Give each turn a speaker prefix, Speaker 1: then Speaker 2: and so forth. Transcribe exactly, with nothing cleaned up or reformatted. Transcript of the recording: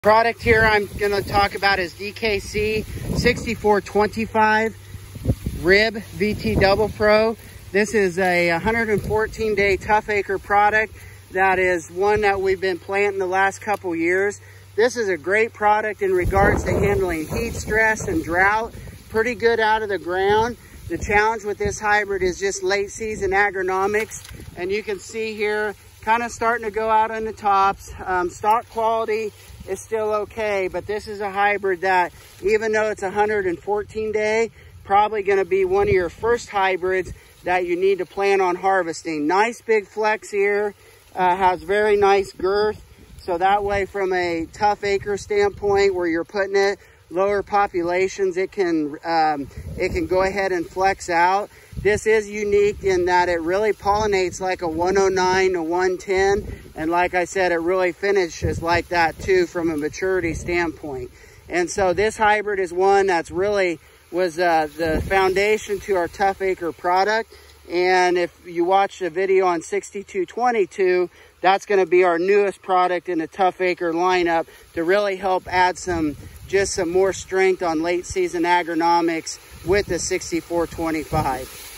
Speaker 1: Product here I'm going to talk about is D K C sixty-four twenty-five Rib V T Double Pro. This is a one hundred fourteen day tough acre product that is one that we've been planting the last couple years. This is a great product in regards to handling heat stress and drought. Pretty good out of the ground. The challenge with this hybrid is just late season agronomics, and you can see here kind of starting to go out on the tops. Um, stock quality is still okay, but this is a hybrid that, even though it's one hundred fourteen day, probably going to be one of your first hybrids that you need to plan on harvesting. Nice big flex here, uh, has very nice girth, so that way from a tough acre standpoint where you're putting it lower populations, it can um, it can go ahead and flex out. This is unique in that it really pollinates like a one oh nine to one ten, and like I said, it really finishes like that too from a maturity standpoint. And so this hybrid is one that's really was uh, the foundation to our tough acre product. And if you watch the video on sixty-two twenty-two, that's going to be our newest product in the tough acre lineup to really help add some just some more strength on late season agronomics with the sixty-four twenty-five.